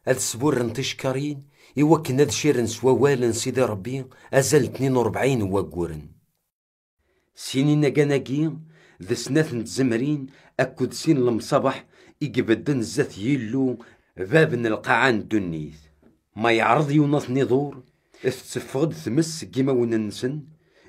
هاد سبور نتشكرين يوكن هاد شير نسووال سيدي ربي أزال 42 وقورن. سينينا كاناكي ذا سنات نتزمرين أكد سين المصباح يقبدن زات يلو باب القاعان دنيث ما يعرض يوناث نضور اثتفغد ثمس كيما وننسن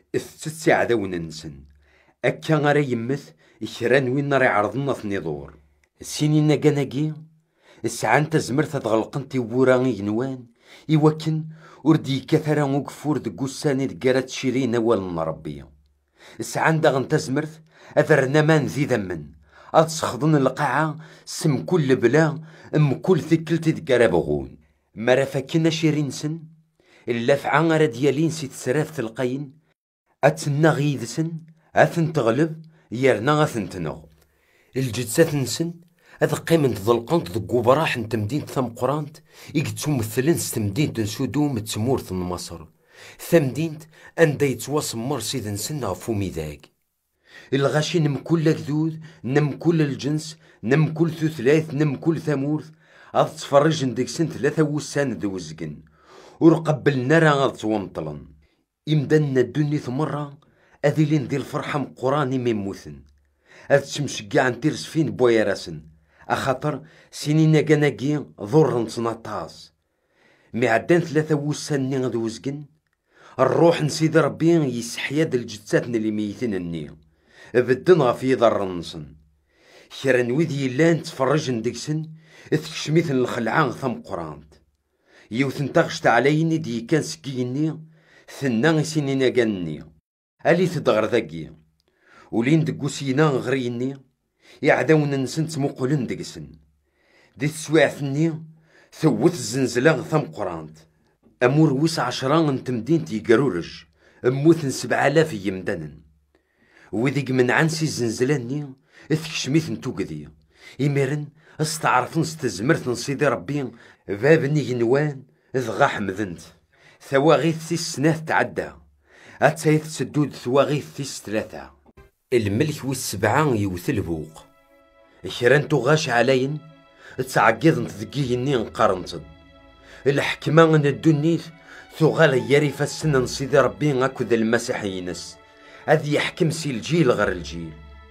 اثتسعدا وننسن أكا غارا يمث إكران وين راه يعرضنا نضور. سينينا كاناكي سعان تزمرت تغلقنتي ووراني ينوان يوكن وردي كثرا وكفور دقوساني دقارات شيرين أول ربي. سعان داغن تزمرت أذرنا مان ذي ذمن أتسخضن القاعة سم كل بلا أم كل ثكلتي دقارا بغون مرا فاكنا شيرين سن إلا فعان ديالين سي تسراف القين أتنا غيدسن أثن تغلب يرنا أثن تنغ الجدسات نسن هذا قيمة ظلقنت ذو براح نت مدينة ثم قرانت يقتو مثلن ستمدينة نسودوم تسمورث مصر ثمدينة أندا يتواصمر سيد نسنا فومي ذاك الغاشي نم كل كذود نم كل الجنس نم كل ثلاث نم كل ثمورث غاد تفرج نديك سن 3 وسان دوزقن ورقبلنا راه غاد تومطلن يمدنا الدنيا مرة أذيلين دي الفرحة مقراني ميموثن هاد تمشقع نتيرس فين بويا راسن أخاطر سنين كاناكي ضر نتنطاس مي عدان 3 وسان غاد وزقن الروح نسيد ربي يسحياد الجثات اللي ميتين النية بدن غف يضر نصن كرا نويدي لان تفرج نديكسن تكشميثن الخلعان ثم قرانت يوثن تغشت عليني دي كان سكيني ثنا سنين كانني الي تدغر ذاكي ولين دقوسينا غريني يعداون نسن تمقلن دقسن دي تسويعثني ثوث الزنزلة ثم قرانت أمور وسع 10 نتمدين تيقرورج أموثن 7000 يمدنن وذيك من عنسي الزنزلاني اثكشميثن توقذي يميرن استعرفن ستزمرثن سيدي ربي بابني نوان ذغا حمذنت ثواغيث 6 سنات تعدى أتايث سدود ثواغيث 3 الملك وال7 يوث البوق كران تغاش علين تعقيضن تذكيني نقارنتد الحكمة من الدنيث ثغال يريف السن سيدي ربي أكد المسيحينس هذ يحكم سي الجيل غير الجيل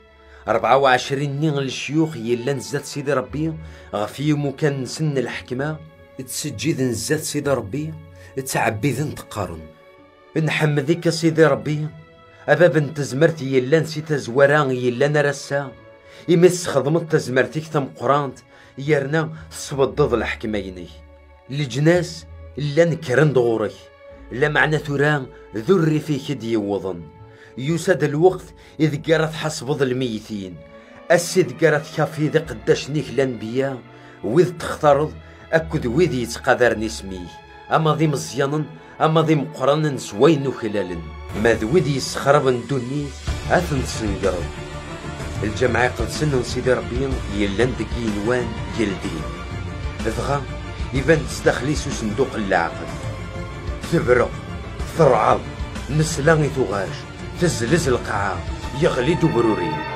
24 نين الشيوخ يلا نزات سيدي ربي غفيهم كان سن الحكمة تسجيد نزات سيدي ربي تعبيذن تقارن نحمدك سيدي ربي أباب انتزمرت يلا نسيت زوران يلا نرسا يمس خدمت تزمرتك ثم قرانت يرنا تصبضض الحكميني الجناس لا نكرن دغورك لا معنى ثوران ذري فيك ديوضن يساد الوقت إذ قرات حسب الميتين السيد قرات كافي ذا قداش نيك الأنبياء وإذ تختارض أكد وإذ يتقدر اسميه أما ذي مزيانا أما ذي مقرانا سوين خلالا ما ذوذ يسخربن دوني أثن تسنقرض الجماعة قد سنن سيدي ربي يلان دقي نوان يلدين ذغا يبان تستخليسو صندوق العقل تبرق ثرعض نسلاني ثغاش تزلز القاعة يغلي بروري